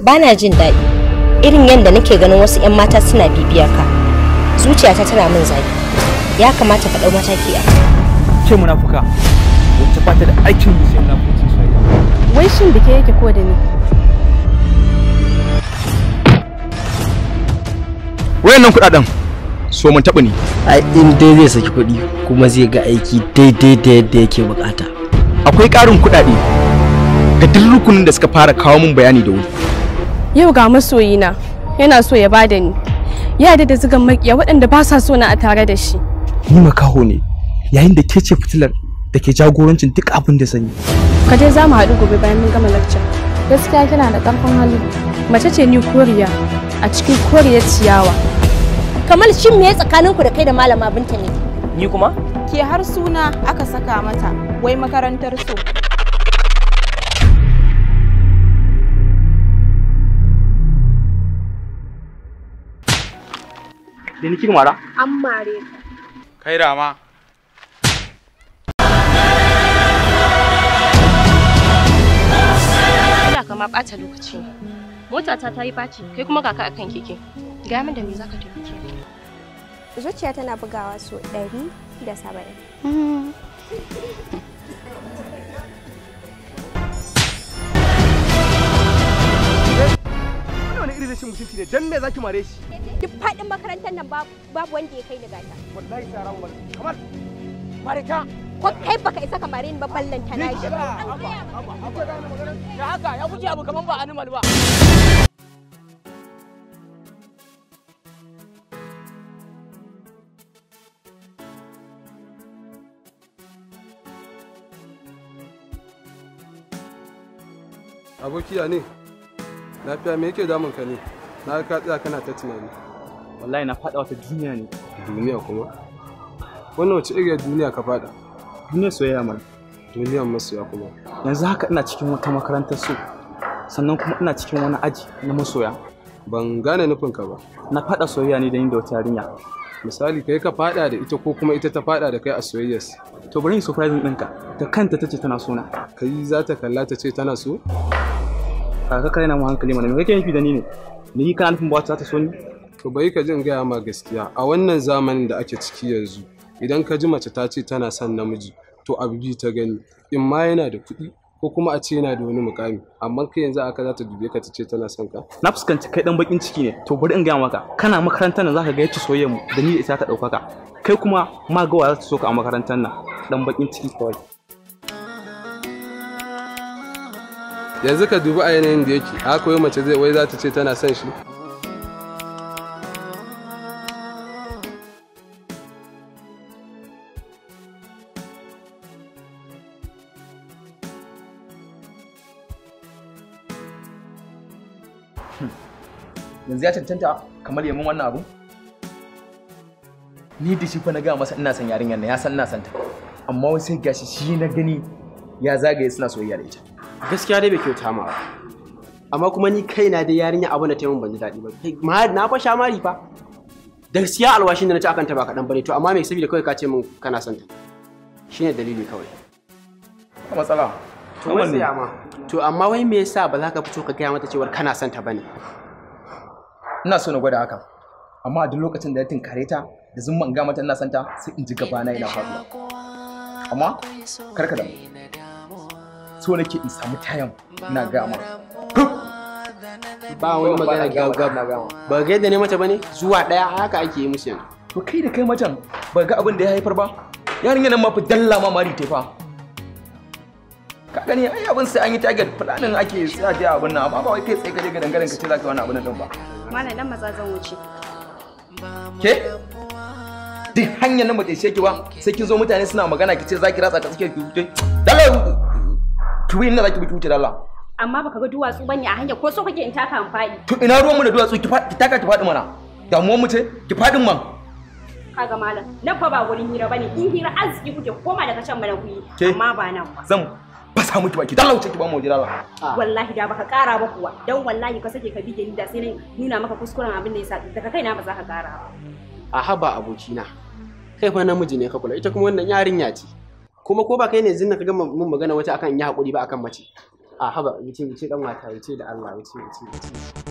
bana jin daɗi irin yadda nake ganin wasu 'yan mata suna bibiyar ka. Zuciyata tana min zafi. Ya kamata ka ɗau mataki a ke munafuka wacce ba ta da aikin sai munafuci soyayya. Wai shin da ke yake ko da ni? Wayannan kuɗaɗen so mun taɓa ni. Ai in dai zai saki kuɗi kuma zai ga aiki daidai da yadda yake bukata. Akwai ƙarin kuɗaɗe ga duk rukunin da suka fara kawo min bayani da wuri. Yau ga masoyina yana so ya bada ni. Ya da zugan makiya waɗanda ba sa so na a tare da shi. Ni makaho ne yayin da ke ce fitilar da ke jagorancin duk abin da sanyi. Ka je za mu haɗu gobe bayan mun gama lecture. Gaskiya kina da ƙarfin hali. Mace ce ni koriya a cikin koriyar ciyawa. Kamal shin me tsakaninku da kai da malama Binta ne? Ni kuma? Ke har suna aka saka mata wai makarantar so. Da ni kika mara? An mare ka. Kai Rama. Ina kama ɓata lokaci. Motata ta yi ɓaci, kai kuma kaka akan keke. Ga min da me zaka taimake ni? Zuciya tana bugawa so 170. Wani irin rashin mutunci ne dan me zaki mare shi? Duk faɗin makarantar nan babu wanda ya kai ni gata. Wallahi tsara mu kamar mare ta. Ko kai baka isa ka mare ni ba ballan ta na shi. Ya haka ya kuke abu kaman ba animal ba. Abokiya ne? Lafiya me yake damun ka ne? Na ka tsaya kana ta tunani. Wallahi na faɗa wata duniya ne. Duniya kuma? Wannan wace iriyar duniya ka faɗa? Duniyar soyayya man. Duniyar masoya kuma. Yanzu haka ina cikin wata makarantar so. Sannan kuma ina cikin wani aji na masoya. Ban gane nufin ka ba. Na faɗa soyayya ne da ni da wata yarinya. Misali kai ka faɗa da ita ko kuma ita ta faɗa da kai a soyayyar. To bari in surprising ɗinka. Da kanta tace tana so na. Kai za ta kalla ta ce tana so? Kaka kai na mu hankali mana me kake nufi da ni ne? Ni kana nufin ba ta so ni? To bai ka jin gaya ma gaskiya a wannan zamanin da ake ciki yanzu idan ka ji mace ta ce tana son namiji to abu bi ta gani in ma yana da kuɗi ko kuma a ce yana da wani mukami amma kai yanzu aka za ta dube ka ta ce tana son ka. Na fuskanci kai dan bakin ciki ne to bari in gaya maka kana makarantar nan zaka ga yace soyayyar mu da ni da ita ta ɗaukaka kai kuma ma ga wa za ta so ka a makarantar nan dan bakin ciki kawai. Yanzu ka dubi a yanayin da yake haka wai mace zai wai za ta ce tana son shi. Yanzu ya cancanta kamar yamin wannan abu? Ni da shi fa na gaya masa ina son yarinyar nan ya san ina son ta. Amma wai sai gashi shi na gani ya zagaye suna soyayya da ita. Gaskiya dai bai kyauta ma ba. Amma kuma ni kaina dai yarinya abin da ta yi min ban ji daɗi ba. Na fa sha mari fa. Da gaskiya alwashin da na ci akan ta ba kaɗan bane to amma me saboda kawai ka ce min kana son ta. Shine dalili kawai. Ba matsala. To wai sai amma. To amma wai me yasa ba za ka fito ka gaya mata cewa kana son ta bane? Ina so na gwada haka. Amma a duk lokacin da ya tinkare ta da zumma in ga mata ina son ta sai in ji gaba na yana faɗuwa. Amma karka da so nake in samu tayan ina ga ma. Ba wani magana gaggawa. Ba ga yadda ne mata bane zuwa daya haka ake yi musu yanzu. To kai da kai macen ba ga abin da ya haifar ba. Yarinya nan ma fi dalla ma mari ta fa. Ka gani ai abin sai an yi target fulanin ake sai a je abin nan amma ba wai kai tsaye ka je ga dangaren ka ce zaka wani abin nan din ba. Malam dan maza zan wuce. Ke? Duk hanyar nan ba ta ishe ki ba sai kin zo mutane suna magana ki ce zaki ratsa ta suke ki wuce. Dalla ki wi inda zaki bi wuce dalla. Amma baka ga duwatsu bane a hanya ko so kake in taka an faɗi. To ina ruwan mu da duwatsu ki taka ki faɗi mana. Damuwar mu ce ki faɗin man. Kaga malam nan fa ba wurin hira bane in hira arziki kuke koma daga can mana ku yi amma ba nan ba. Zan fasa miki baki dalla wuce ki ba mu waje dalla. Wallahi da baka kara ba kuwa dan wallahi ka sake ka bige ni da sai na nuna maka kuskuren abin da yasa daga kaina ba za ka kara ba. A haba abokina. Kai fa namiji ne ka kula ita kuma wannan yarinya ce. Kuma ko ba kai ne zinna ka ga mun magana wata akan yi hakuri ba akan mace. A haba wuce dan mata wuce da Allah wuce.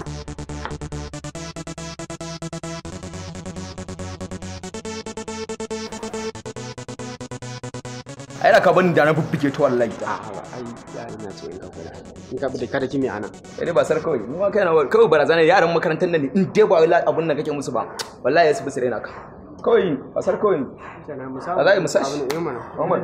ai da ka bani da na bubbuge to wallahi A haba ai yarinya ce in ka kula. In ka bude kada kimi anan. kai ba sar kawai mu ma kai na kawai barazana yaran makarantar nan ne in dai ba abun nan kake musu ba wallahi yasu bisire naka kawai ba sar kawai Kenan musawa. wallahi musashi Abin da mana. Muhammad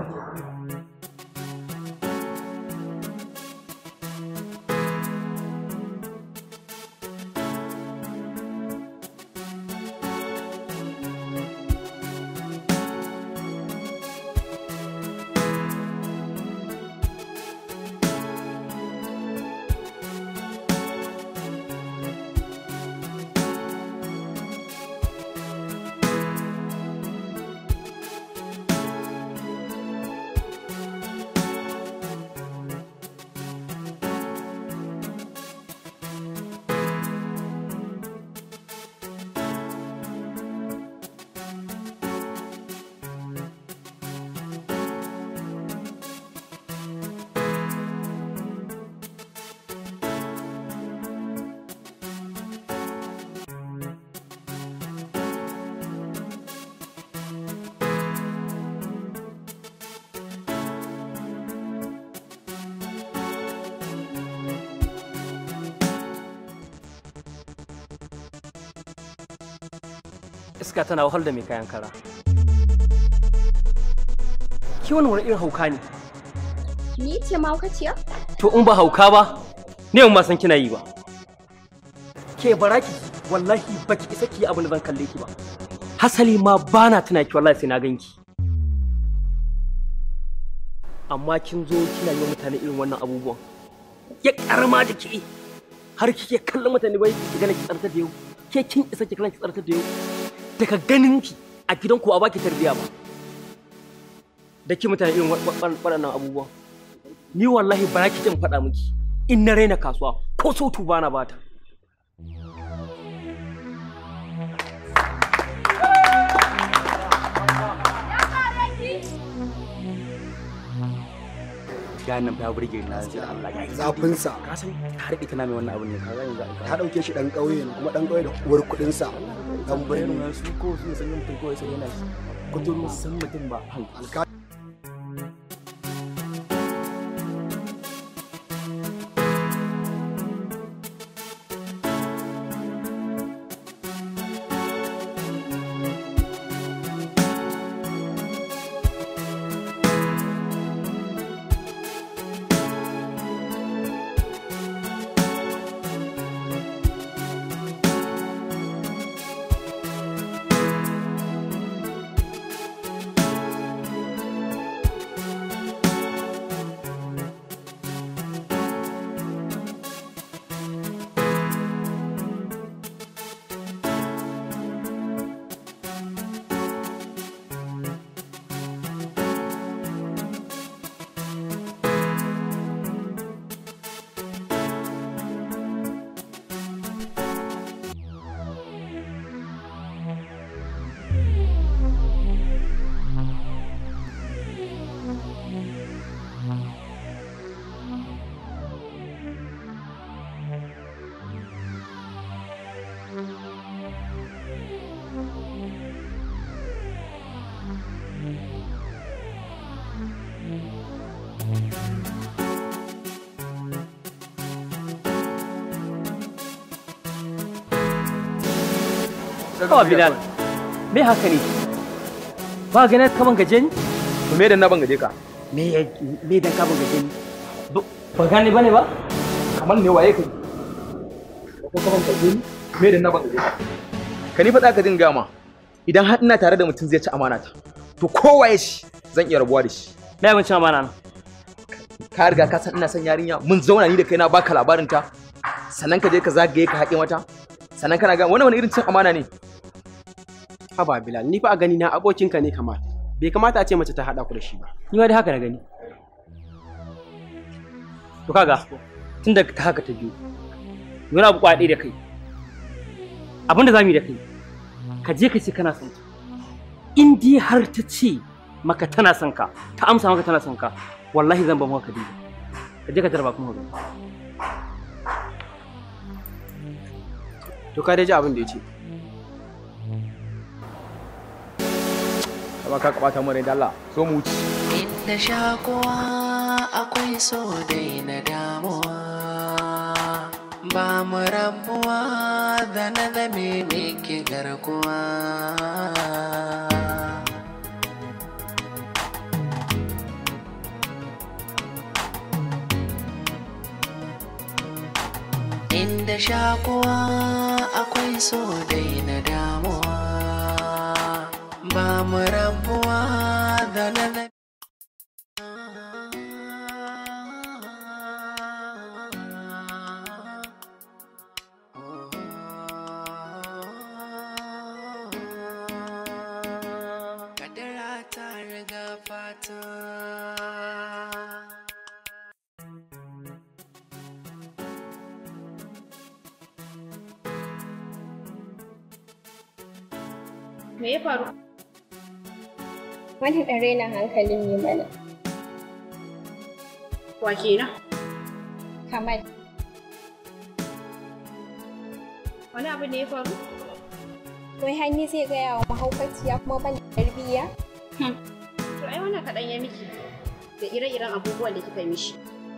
iska tana wahal da mai kayan kara. Ki wani irin hauka ne? Ni ce mahaukaciya? To in ba hauka ba, ne mun ma san kina yi ba. Ke baraki wallahi baki isa ki abin da zan kalle ki ba. Hasali ma bana tuna ki wallahi sai na ganki. Amma kin zo kina yi wa mutane irin wannan abubuwan. Ya karama da ki har kike kallon mutane bai ki gane ki tsarta da yau. Ke kin isa ki kallon ki tsarta da yau. Daga ganin ki a gidan ku a baki tarbiya ba. Da ki mutane irin waɗannan abubuwan. Ni wallahi ba ki jin faɗa miki in na raina kasuwa ko sautu bana bata. Ganin fa ya burge ni na sai Allah ya zafin sa ka san ka rike tana mai wannan abun ne ka gani za ka dauke shi dan kauye ne kuma dan kauye da uwar kudin sa dan birni su ko su san mutum ko sai yana kuturu san mutum ba Kawa Bilal, me haka ne? Ba ganin kaman gaje ni? To me dan na ban gaje ka? Me dan ka ban gaje ni? Ba gane bane ba? Kamal ne waye kai? Ko kaman gaje ni? Me dan na ban gaje ka? Ka ni faɗa ka dinga ma. Idan har ina tare da mutum zai ci amana ta. To kowaye shi zan iya rabuwa da shi. Me abin cin amana na? Ka riga ka san ina son yarinya mun zauna ni da kai na baka labarin ta. Sannan ka je ka zagaye ka haƙe mata. Sannan kana ga wani irin cin amana ne? Haba Bilal, ni fa a gani na abokinka ne Kamal. Bai kamata a ce mace ta haɗa ku da shi ba. Ni ma dai haka na gani. To kaga, tun da ta haka ta biyu. Wani abu kwaɗe da kai. Abin da za mu yi da kai, ka je ka ce kana son ta. In dai har ta ce maka tana son ka, ta amsa maka tana son ka, wallahi zan ba maka Khadija. ka je ka tarba kuma ga to ka dai ji abin da ya ce kama ka kabata mu rai da Allah so mu wuce inda shakuwa akwai so dai na damuwa ba mu rabuwa da na zame miki garkuwa inda shakuwa akwai so dai na damuwa ba mu rabuwa da na zame Me ya faru? Wani ɗan raina hankalin ne mana. Wa kenan? Kamal. Wani abu ne ya faru? Wai hanyi zai gaya wa mahaukaciya kuma ban da tarbiyya? To ai wannan kaɗan ya miki da ire-iren abubuwan da kika mishi.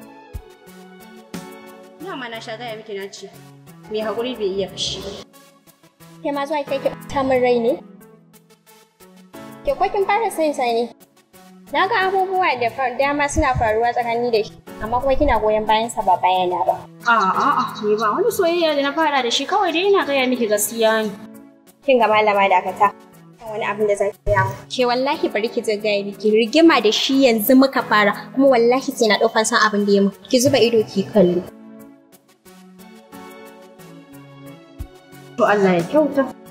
Dama na sha gaya miki na ce, mai haƙuri bai iya fushi. Ke ma zuwa kai ki ɓata min rai ne? Ke ko kin fara son sa ne? Na ga abubuwa da dama suna faruwa tsakani da shi, amma kuma kina goyon bayan sa ba bayana ba. A'a, ni ba wani soyayya da na fara da shi, kawai dai ina gaya miki gaskiya ne. Kin ga malama dakata. Wani abin da zan gaya mu. Ke wallahi bari ki je gaya miki rigima da shi yanzu muka fara, kuma wallahi sai na ɗaukar san abin da ya mu. Ki zuba ido ki kallo. To Allah ya kyauta.